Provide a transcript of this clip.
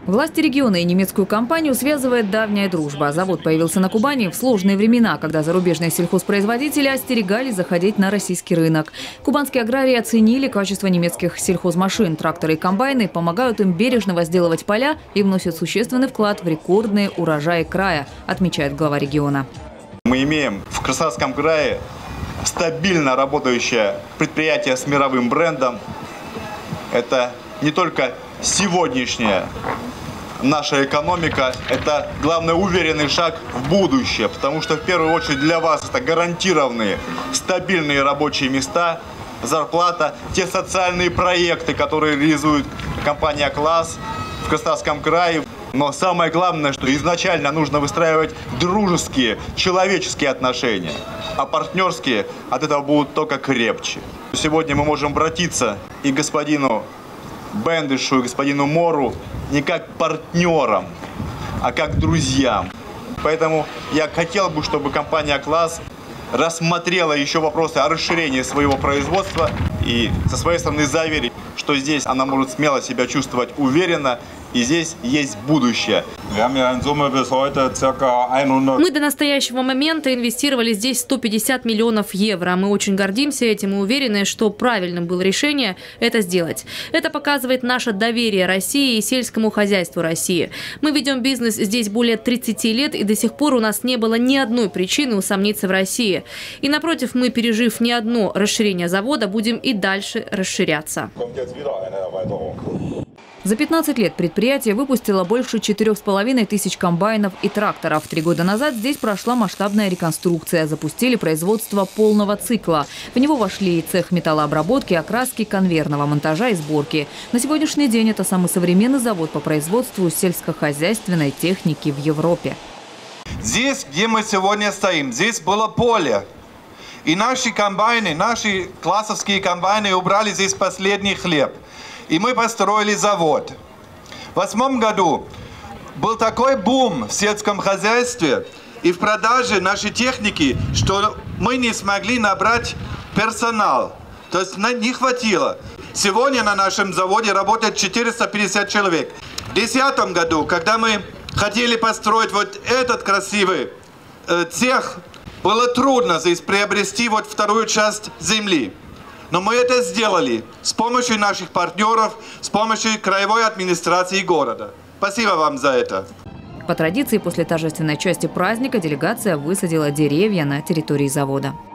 Власти региона и немецкую компанию связывает давняя дружба. Завод появился на Кубани в сложные времена, когда зарубежные сельхозпроизводители остерегались заходить на российский рынок. Кубанские аграрии оценили качество немецких сельхозмашин. Тракторы и комбайны помогают им бережно возделывать поля и вносят существенный вклад в рекордные урожаи края, отмечает глава региона. Мы имеем в Краснодарском крае стабильно работающее предприятие с мировым брендом. Это не только сегодняшняя наша экономика, это главный уверенный шаг в будущее, потому что в первую очередь для вас это гарантированные стабильные рабочие места, зарплата, те социальные проекты, которые реализует компания «Класс» в Краснодарском крае. Но самое главное, что изначально нужно выстраивать дружеские, человеческие отношения, а партнерские от этого будут только крепче. Сегодня мы можем обратиться и к господину Бендышу и господину Мору не как партнерам, а как друзьям. Поэтому я хотел бы, чтобы компания «Класс» рассмотрела еще вопросы о расширении своего производства и со своей стороны заверить, что здесь она может смело себя чувствовать уверенно, и здесь есть будущее. Мы до настоящего момента инвестировали здесь 150 миллионов евро. Мы очень гордимся этим и уверены, что правильным было решение это сделать. Это показывает наше доверие России и сельскому хозяйству России. Мы ведем бизнес здесь более 30 лет, и до сих пор у нас не было ни одной причины усомниться в России. И напротив, мы, пережив не одно расширение завода, будем и дальше расширяться. За 15 лет предприятие выпустило больше 4500 комбайнов и тракторов. 3 года назад здесь прошла масштабная реконструкция. Запустили производство полного цикла. В него вошли и цех металлообработки, окраски, конвейерного монтажа и сборки. На сегодняшний день это самый современный завод по производству сельскохозяйственной техники в Европе. Здесь, где мы сегодня стоим, здесь было поле. И наши комбайны, наши классовские комбайны убрали здесь последний хлеб. И мы построили завод. В 2008 году был такой бум в сельском хозяйстве и в продаже нашей техники, что мы не смогли набрать персонал. То есть не хватило. Сегодня на нашем заводе работает 450 человек. В 2010 году, когда мы хотели построить вот этот красивый цех, было трудно здесь приобрести вот вторую часть земли. Но мы это сделали с помощью наших партнеров, с помощью краевой администрации города. Спасибо вам за это. По традиции, после торжественной части праздника делегация высадила деревья на территории завода.